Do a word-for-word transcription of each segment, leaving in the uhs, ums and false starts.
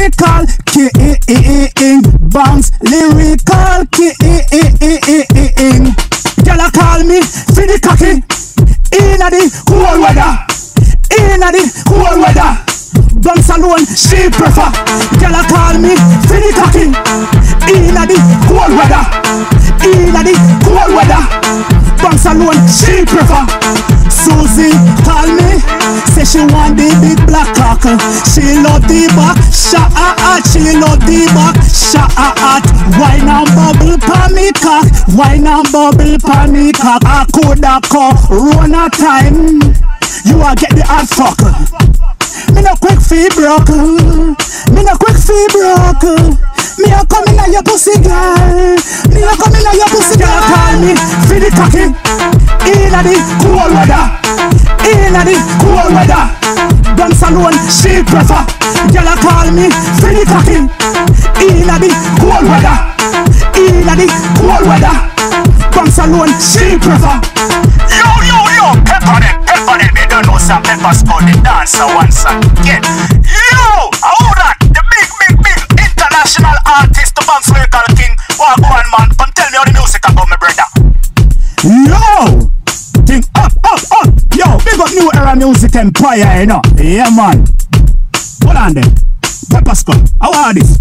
lyrical king, bounce lyrical king. Girl a call me for the cocky, inna the cold weather, inna the cold weather. Bounce alone she prefer. Girl a call me for the cocky, inna the cold weather, inna the cold weather. Bounce alone she prefer. Susie call me, say she want the big black cock. She love the back, shot at, she love the back, shot at. Wine and bubble pa me cock, wine and bubble pa me cock. I coulda call run a time, you a get the hard fuck. Me no quick fee broke, me no quick fee broke. Me a come inna your pussy girl, me a come inna your pussy girl. Call me for the cocky, inna the cold weather, inna the cold weather. Bounce alone she prefer. Girl a call me for the cocky, inna the cold weather, inna the cold weather. Bounce alone she prefer. Yo yo yo, pepper them, pepper them. You don't know some Pepper Skull the dancer once again. Yo, how that? The big big big international artist, the Bounce Lyrical King. Walk one man, come tell me how the music about my brother. Yo, think up up up. Yo, big up New Era Music Empire, you know. Yeah man. Hold on then. Pepper Skull, how are this?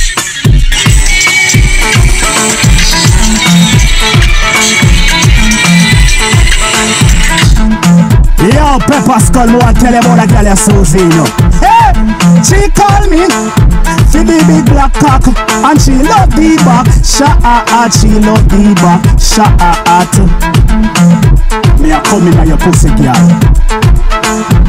Yo, Pepper Skull, I tell you about a girl Susie, you know. Hey, she call me for the big black cock, and she love the back, shot at, she love the back, shot at. Me a come in at your pussy, girl.